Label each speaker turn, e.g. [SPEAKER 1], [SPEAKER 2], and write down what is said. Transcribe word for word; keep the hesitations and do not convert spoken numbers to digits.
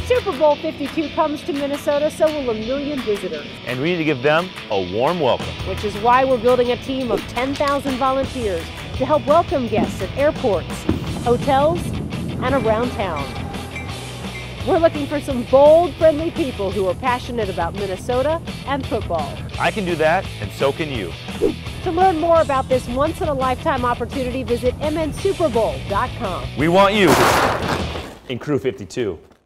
[SPEAKER 1] Super Bowl fifty-two comes to Minnesota, so will a million visitors.
[SPEAKER 2] And we need to give them a warm welcome.
[SPEAKER 1] Which is why we're building a team of ten thousand volunteers to help welcome guests at airports, hotels, and around town. We're looking for some bold, friendly people who are passionate about Minnesota and football.
[SPEAKER 2] I can do that, and so can you.
[SPEAKER 1] To learn more about this once-in-a-lifetime opportunity, visit m n super bowl dot com.
[SPEAKER 2] We want you in Crew fifty-two.